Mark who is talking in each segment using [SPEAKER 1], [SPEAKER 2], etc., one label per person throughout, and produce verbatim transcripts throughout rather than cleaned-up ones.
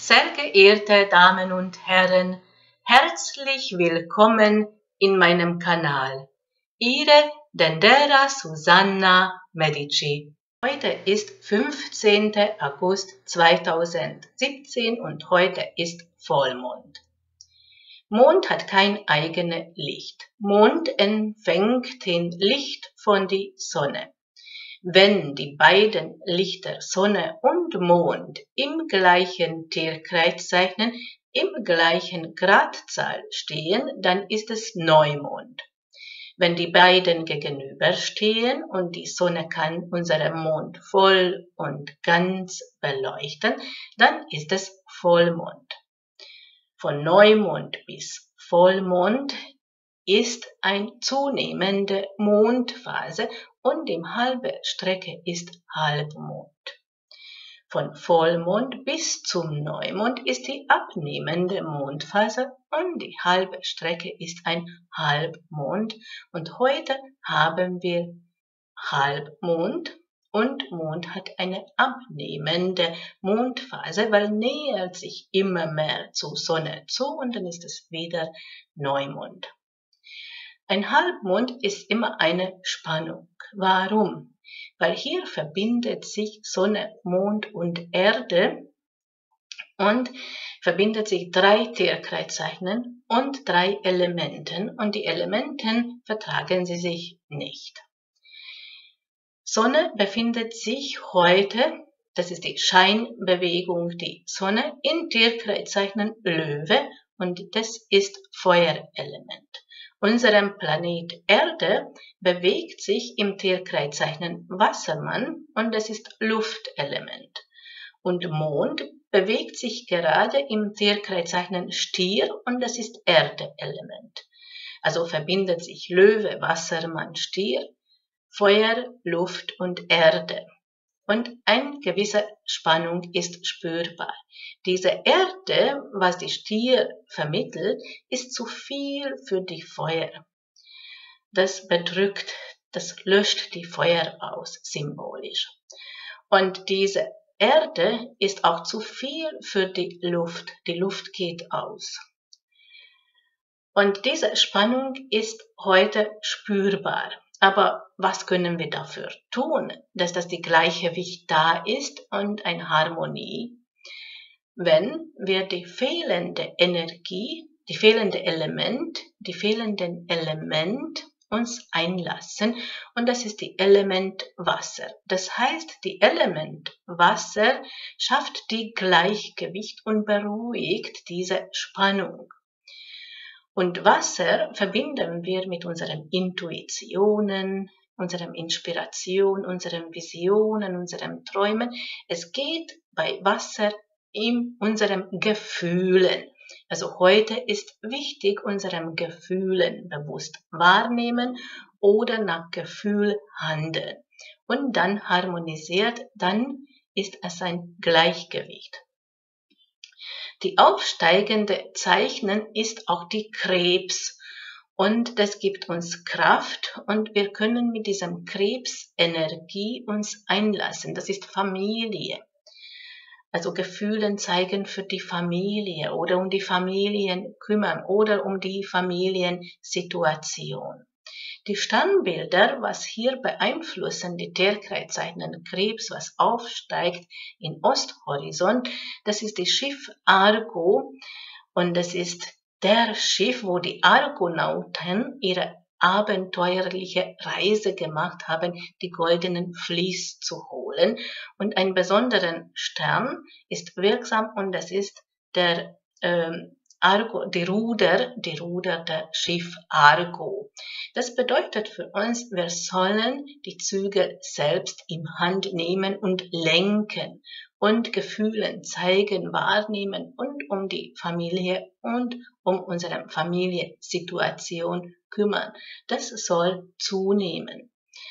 [SPEAKER 1] Sehr geehrte Damen und Herren, herzlich willkommen in meinem Kanal. Ihre Dendera Susanna Medici. Heute ist fünfzehnter August zweitausendsiebzehn und heute ist Vollmond. Mond hat kein eigenes Licht. Mond empfängt den Licht von der Sonne. Wenn die beiden Lichter Sonne und Mond im gleichen Tierkreiszeichen, im gleichen Gradzahl stehen, dann ist es Neumond. Wenn die beiden gegenüberstehen und die Sonne kann unseren Mond voll und ganz beleuchten, dann ist es Vollmond. Von Neumond bis Vollmond ist eine zunehmende Mondphase und die halbe Strecke ist Halbmond. Von Vollmond bis zum Neumond ist die abnehmende Mondphase und die halbe Strecke ist ein Halbmond. Und heute haben wir Halbmond und Mond hat eine abnehmende Mondphase, weil nähert sich immer mehr zur Sonne zu und dann ist es wieder Neumond. Ein Halbmond ist immer eine Spannung. Warum? Weil hier verbindet sich Sonne, Mond und Erde und verbindet sich drei Tierkreiszeichen und drei Elementen und die Elementen vertragen sie sich nicht. Sonne befindet sich heute, das ist die Scheinbewegung, die Sonne in Tierkreiszeichen Löwe und das ist Feuerelement. Unser Planet Erde bewegt sich im Tierkreiszeichen Wassermann und das ist Luftelement. Und Mond bewegt sich gerade im Tierkreiszeichen Stier und das ist Erdeelement. Also verbindet sich Löwe, Wassermann, Stier, Feuer, Luft und Erde. Und eine gewisse Spannung ist spürbar. Diese Erde, was die Stier vermittelt, ist zu viel für die Feuer. Das bedrückt, das löscht die Feuer aus, symbolisch. Und diese Erde ist auch zu viel für die Luft. Die Luft geht aus. Und diese Spannung ist heute spürbar. Aber was können wir dafür tun, dass das die Gleichgewicht da ist und eine Harmonie? Wenn wir die fehlende Energie, die fehlende Element, die fehlenden Element uns einlassen und das ist die Element Wasser. Das heißt, die Element Wasser schafft die Gleichgewicht und beruhigt diese Spannung. Und Wasser verbinden wir mit unseren Intuitionen, unserer Inspiration, unseren Visionen, unseren Träumen. Es geht bei Wasser in unseren Gefühlen. Also heute ist wichtig, unseren Gefühlen bewusst wahrnehmen oder nach Gefühl handeln. Und dann harmonisiert, dann ist es ein Gleichgewicht. Die aufsteigende Zeichen ist auch die Krebs und das gibt uns Kraft und wir können mit diesem Krebsenergie uns einlassen. Das ist Familie. Also Gefühlen zeigen für die Familie oder um die Familien kümmern oder um die Familiensituation. Die Sternbilder, was hier beeinflussen, die Tierkreiszeichen Krebs, was aufsteigt in Osthorizont, das ist das Schiff Argo und das ist der Schiff, wo die Argonauten ihre abenteuerliche Reise gemacht haben, die goldenen Vlies zu holen. Und ein besonderer Stern ist wirksam und das ist der ähm, Argo, die Ruder, die Ruder der Schiff Argo. Das bedeutet für uns, wir sollen die Züge selbst in Hand nehmen und lenken und Gefühlen zeigen, wahrnehmen und um die Familie und um unsere Familiensituation kümmern. Das soll zunehmen,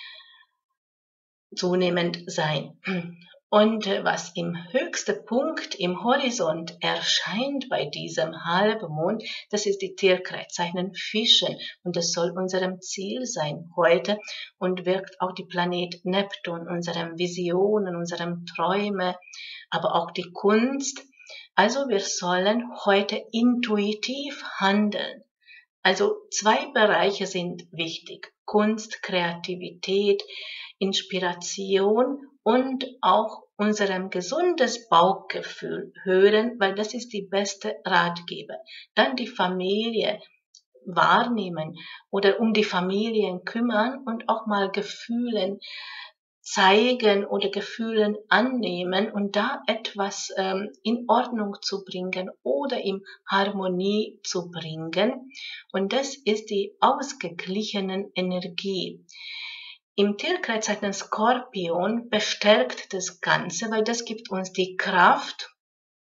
[SPEAKER 1] zunehmend sein. Und was im höchsten Punkt im Horizont erscheint bei diesem Halbmond, das ist die Tierkreiszeichen Fischen. Und das soll unserem Ziel sein heute und wirkt auch die Planet Neptun, unseren Visionen, unseren Träumen, aber auch die Kunst, Also wir sollen heute intuitiv handeln. Also zwei Bereiche sind wichtig: Kunst, Kreativität, Inspiration und auch unserem gesundes Bauchgefühl hören, weil das ist die beste Ratgeber. Dann die Familie wahrnehmen oder um die Familien kümmern und auch mal Gefühlen zeigen oder Gefühlen annehmen und da etwas ähm, in Ordnung zu bringen oder in Harmonie zu bringen. Und das ist die ausgeglichene Energie. Im Tierkreiszeichen Skorpion bestärkt das Ganze, weil das gibt uns die Kraft.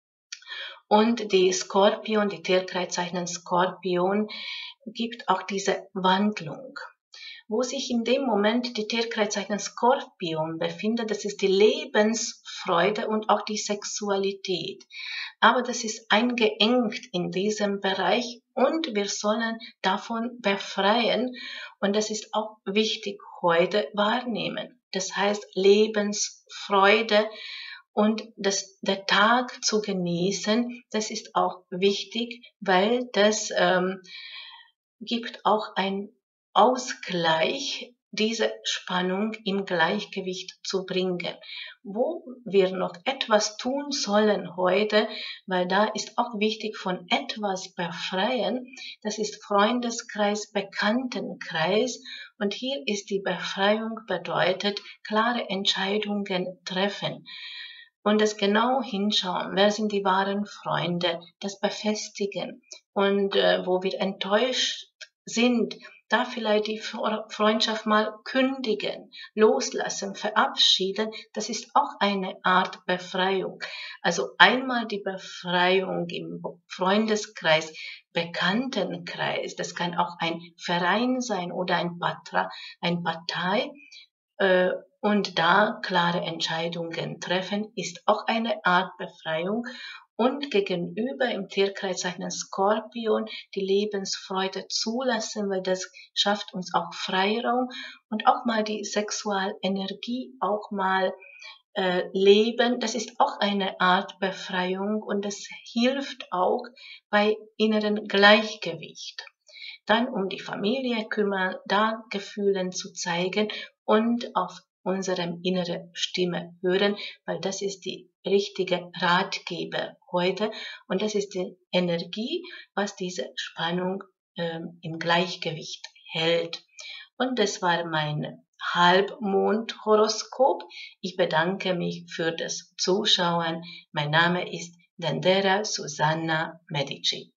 [SPEAKER 1] Und die Skorpion, die Tierkreiszeichen Skorpion, gibt auch diese Wandlung. Wo sich in dem Moment die Tierkreiszeichen Skorpion befindet, das ist die Lebensfreude und auch die Sexualität. Aber das ist eingeengt in diesem Bereich und wir sollen davon befreien. Und das ist auch wichtig heute wahrnehmen. Das heißt Lebensfreude und das, der Tag zu genießen, das ist auch wichtig, weil das ähm, gibt auch ein Ausgleich, diese Spannung im Gleichgewicht zu bringen. Wo wir noch etwas tun sollen heute, weil da ist auch wichtig von etwas befreien, das ist Freundeskreis, Bekanntenkreis und hier ist die Befreiung bedeutet klare Entscheidungen treffen. Und das genau hinschauen, wer sind die wahren Freunde, das befestigen und äh, wo wir enttäuscht sind, da vielleicht die Freundschaft mal kündigen, loslassen, verabschieden, das ist auch eine Art Befreiung. Also einmal die Befreiung im Freundeskreis, Bekanntenkreis, das kann auch ein Verein sein oder ein Patra, ein Partei, äh, und da klare Entscheidungen treffen, ist auch eine Art Befreiung. Und gegenüber im Tierkreiszeichen Skorpion die Lebensfreude zulassen, weil das schafft uns auch Freiraum und auch mal die Sexualenergie auch mal äh, leben. Das ist auch eine Art Befreiung und das hilft auch bei inneren Gleichgewicht. Dann um die Familie kümmern, da Gefühlen zu zeigen und auf unserem innere Stimme hören, weil das ist die richtige Ratgeber heute und das ist die Energie, was diese Spannung ähm, im Gleichgewicht hält. Und das war mein Halbmondhoroskop. Ich bedanke mich für das Zuschauen. Mein Name ist Dendera Susanna Medici.